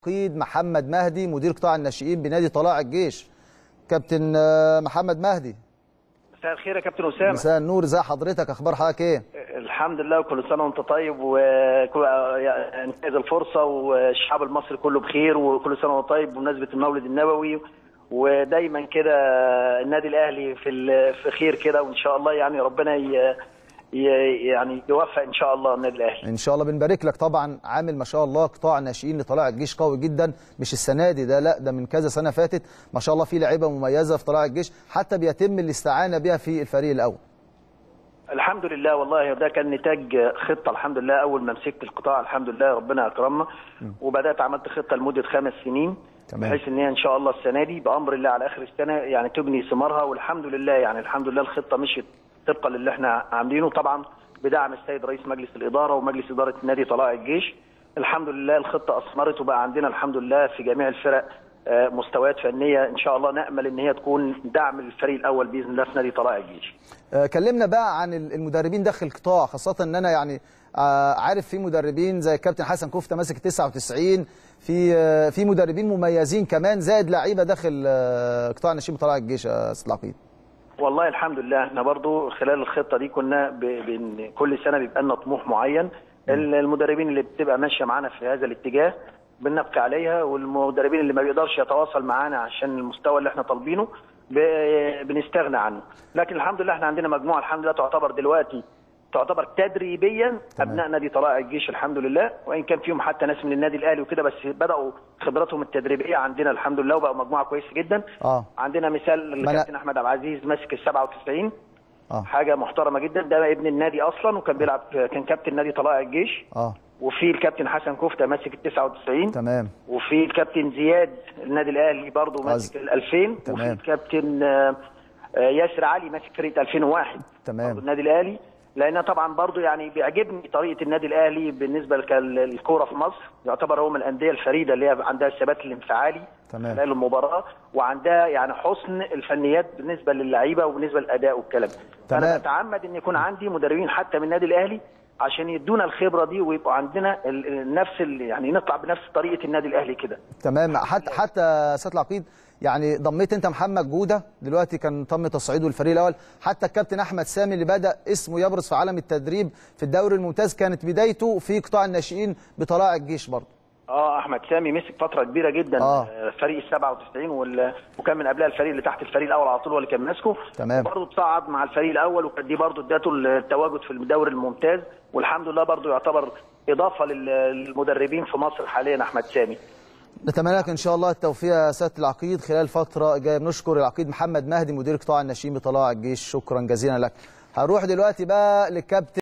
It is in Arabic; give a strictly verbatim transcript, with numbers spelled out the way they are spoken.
العقيد محمد مهدي مدير قطاع الناشئين بنادي طلائع الجيش. كابتن محمد مهدي، مساء الخير يا كابتن اسامه. مساء النور، ازي حضرتك؟ اخبار حضرتك ايه؟ الحمد لله، وكل سنه وانت طيب، وانتهز الفرصه والشعب المصري كله بخير، وكل سنه وانت طيب بمناسبه المولد النبوي، ودايما كده النادي الاهلي في في خير كده، وان شاء الله يعني ربنا ي... يعني يوفق ان شاء الله النادي الاهلي ان شاء الله. بنبارك لك طبعا، عامل ما شاء الله قطاع ناشئين لطلائع الجيش قوي جدا، مش السنه دي ده، لا ده من كذا سنه فاتت ما شاء الله، في لعيبه مميزه في طلائع الجيش حتى بيتم الاستعانه بها في الفريق الاول. الحمد لله، والله ده كان نتاج خطه الحمد لله. اول ما مسكت القطاع الحمد لله ربنا اكرمنا، وبدات عملت خطه لمده خمس سنين، تمام. بحيث ان هي ان شاء الله السنه دي بامر الله على اخر السنه يعني تبني ثمارها، والحمد لله يعني الحمد لله الخطه مشيت طبقا للي احنا عاملينه، طبعا بدعم السيد رئيس مجلس الاداره ومجلس اداره نادي طلائع الجيش. الحمد لله الخطه اثمرت، وبقى عندنا الحمد لله في جميع الفرق مستويات فنيه ان شاء الله نامل ان هي تكون دعم للفريق الاول باذن الله في نادي طلائع الجيش. كلمنا بقى عن المدربين داخل القطاع، خاصه ان انا يعني عارف في مدربين زي الكابتن حسن كفته ماسك تسعة وتسعين، في في مدربين مميزين كمان زائد لعيبه داخل قطاع الناشئين بطلائع الجيش يا استاذ العقيد. والله الحمد لله احنا برضو خلال الخطه دي كنا ب... كل سنه بيبقى لنا طموح معين، المدربين اللي بتبقى ماشيه معانا في هذا الاتجاه بنبقى عليها، والمدربين اللي ما بيقدرش يتواصل معانا عشان المستوى اللي احنا طالبينه ب... بنستغنى عنه. لكن الحمد لله احنا عندنا مجموعه الحمد لله تعتبر دلوقتي تعتبر تدريبيا ابناء نادي طلائع الجيش الحمد لله، وان كان فيهم حتى ناس من النادي الاهلي وكده، بس بداوا خبراتهم التدريبيه عندنا الحمد لله، وبقوا مجموعه كويسه جدا. اه عندنا مثال الكابتن احمد عبد العزيز ماسك ال سبعة وتسعين، اه حاجه محترمه جدا، ده ابن النادي اصلا وكان بيلعب كان كابتن نادي طلائع الجيش. اه وفي الكابتن حسن كفته ماسك ال تسعة وتسعين، تمام. وفي الكابتن زياد النادي الاهلي برضه ماسك ال ألفين، تمام. وفي الكابتن ياسر علي ماسك فرقه ألفين وواحد، تمام، النادي الاهلي. لان طبعا برضو يعني بيعجبني طريقه النادي الاهلي بالنسبه للكوره في مصر، يعتبر هو من الانديه الفريده اللي هي عندها الثبات الانفعالي خلال المباراه، وعندها يعني حسن الفنيات بالنسبه للعيبه وبالنسبه للاداء والكلام. فانا بتعمد ان يكون عندي مدربين حتى من النادي الاهلي عشان يدونا الخبره دي، ويبقوا عندنا نفس يعني نطلع بنفس طريقه النادي الاهلي كده. تمام. حتى حتى استاذ العقيد يعني ضميت انت محمد جوده دلوقتي كان تم تصعيده الفريق الاول، حتى الكابتن احمد سامي اللي بدا اسمه يبرز في عالم التدريب في الدوري الممتاز كانت بدايته في قطاع الناشئين بطلائع الجيش برضه. اه احمد سامي مسك فتره كبيره جدا آه. فريق ال سبعة وتسعين وال... وكان من قبلها الفريق اللي تحت الفريق الاول على طول هو اللي كان ماسكه، تمام. وبرضه اتصعد مع الفريق الاول، وكانت دي برضه اداته التواجد في الدوري الممتاز، والحمد لله برضه يعتبر اضافه للمدربين في مصر حاليا احمد سامي. نتمنى لك ان شاء الله التوفيق يا سياده العقيد خلال الفتره الجايه. بنشكر العقيد محمد مهدي مدير قطاع الناشئين بطلائع الجيش، شكرا جزيلا لك. هنروح دلوقتي بقى للكابتن